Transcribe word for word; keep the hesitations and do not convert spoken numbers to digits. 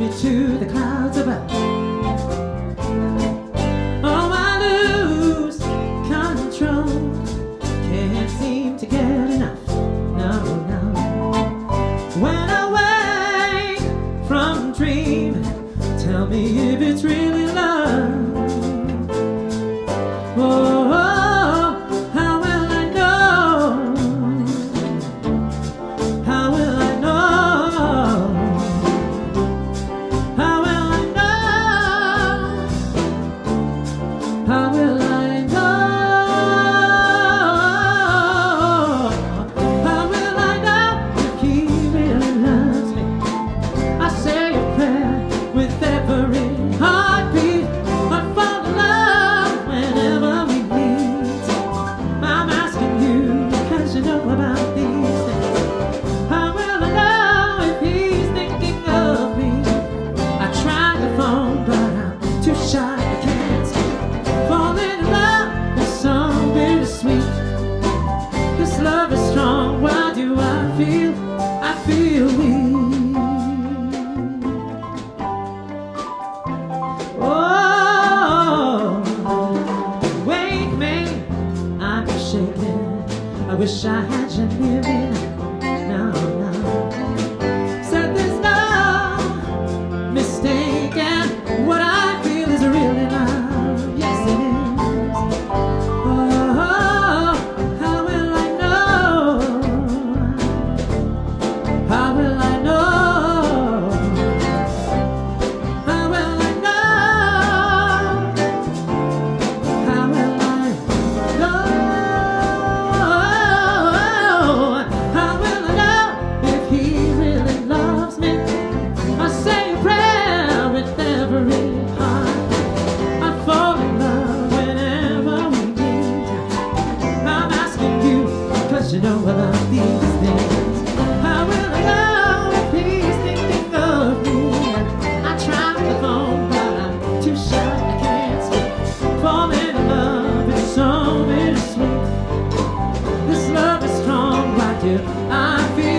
me to the clouds above. Oh, I lose control, can't seem to get enough. No, no. When I wake from dreaming, tell me if it's really love. Oh, oh, how will I know? How will I know? How will I know? How will I know? How will I know if he really loves me? I say a prayer with every heartbeat. I fall in love whenever we meet. I'm asking you because you know about these things. How will I know if he's thinking of me? I tried the phone, but I'm too shy, I can't speak. Falling in love is so bittersweet. This love is strong, why do I feel, I feel weak? Oh, wake me, I'm shaking. I wish I had you near me now, now. Said there's no mistaking, what I feel is really love. Yes, it is. Oh, how will I know? How will I know? How will I know? How will I know? How will I know if he really loves me? I say a prayer with every heart. I fall in love whenever we meet. I'm asking you, cause you know about these things. How will I know if he's thinking of me? I try the phone, but I'm too shy, I can't speak. Falling in love, it's so bittersweet. This love is strong, why do I feel